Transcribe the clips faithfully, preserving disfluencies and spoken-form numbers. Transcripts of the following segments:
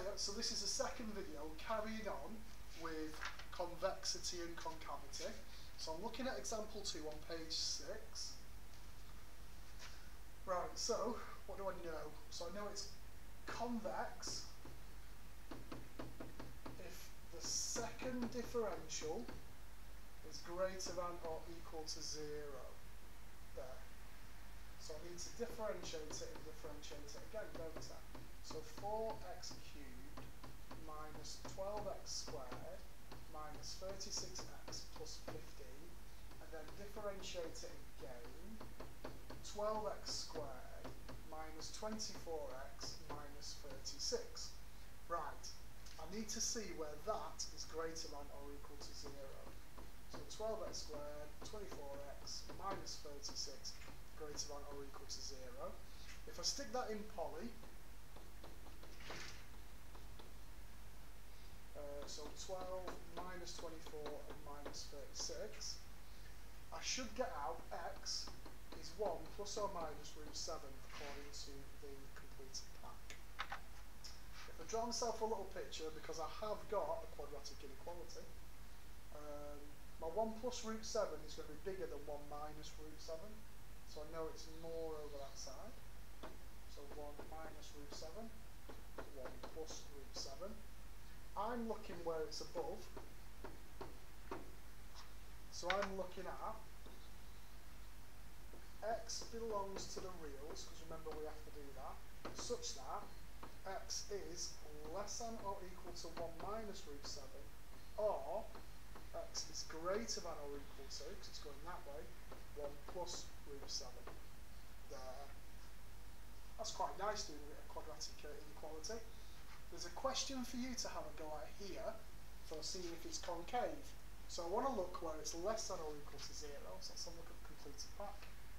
Hiya, so this is the second video carrying on with convexity and concavity. So I'm looking at example two on page six. Right, so what do I know? So I know it's convex if the second differential is greater than or equal to zero. There. So I need to differentiate it and differentiate it again, don't I? So four x cubed minus twelve x squared minus thirty-six x plus fifteen, and then differentiate it again. twelve x squared minus twenty-four x minus thirty-six. Right, I need to see where that is greater than or equal to zero. So twelve x squared, twenty-four x minus thirty-six greater than or equal to zero. If I stick that in poly, uh, so twelve minus twenty-four and minus thirty-six, I should get out x is one plus or minus root seven according to the completed pack. If I draw myself a little picture, because I have got a quadratic inequality, um, my one plus root seven is going to be bigger than one minus root seven, so I know it's more over that side. So one minus root seven, one plus root seven. I'm looking where it's above, so I'm looking at x belongs to the reals, because remember we have to do that, such that x is less than or equal to one minus root seven, or x is greater than or equal to, because it's going that way, one plus root seven. There. That's quite nice doing a quadratic inequality. There's a question for you to have a go at here for seeing if it's concave. So I want to look where it's less than or equal to zero, so let's have a look at the completed pack.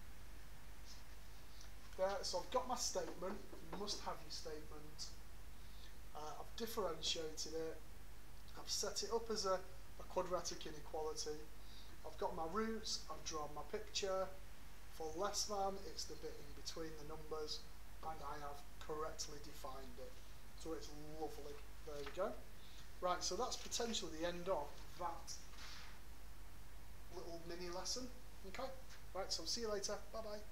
There, so I've got my statement, you must have your statement. Uh, I've differentiated it, I've set it up as a, a quadratic inequality. I've got my roots, I've drawn my picture. For less than, it's the bit in between the numbers, and I have correctly defined it. So it's lovely. There we go. Right, so that's potentially the end of that little mini lesson. Okay, right, so see you later. Bye bye.